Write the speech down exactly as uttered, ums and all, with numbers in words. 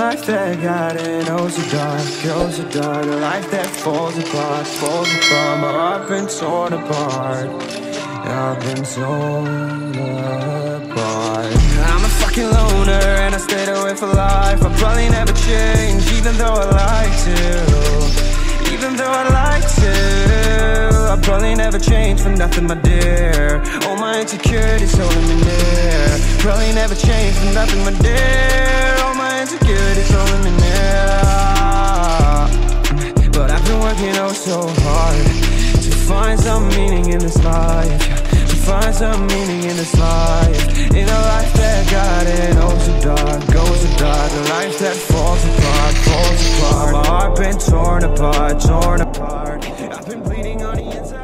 life that got it oh so dark, oh so dark. A life that falls apart, falls apart. My heart been torn apart, I've been torn apart. I'm a fucking loner and I stayed away for life. I'll probably never change, even though I like to. Even though I like to, I'll probably never change for nothing, my dear. All my insecurities holding me near. Probably never change for nothing, my dear. All my insecurities holding me near. But I've been working oh so hard to find some meaning in this life, to find some meaning in this life. In a life that got it oh so dark, oh so dark. A life that falls apart, falls apart. My heart been torn apart, torn apart. I've been bleeding on the inside.